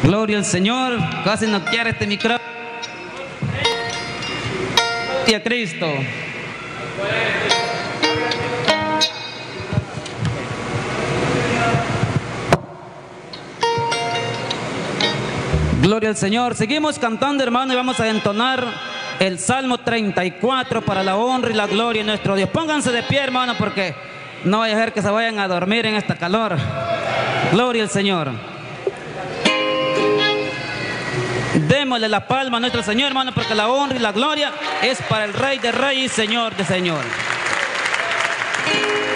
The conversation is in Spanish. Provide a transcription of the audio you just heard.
Gloria al Señor. Casi no quiere este micrófono. Gloria a Cristo. Gloria al Señor. Seguimos cantando, hermano, y vamos a entonar el Salmo 34 para la honra y la gloria de nuestro Dios. Pónganse de pie, hermano, porque no vaya a ser que se vayan a dormir en esta calor. Gloria al Señor. Démosle la palma a nuestro Señor, hermano, porque la honra y la gloria es para el Rey de Reyes y Señor de Señores.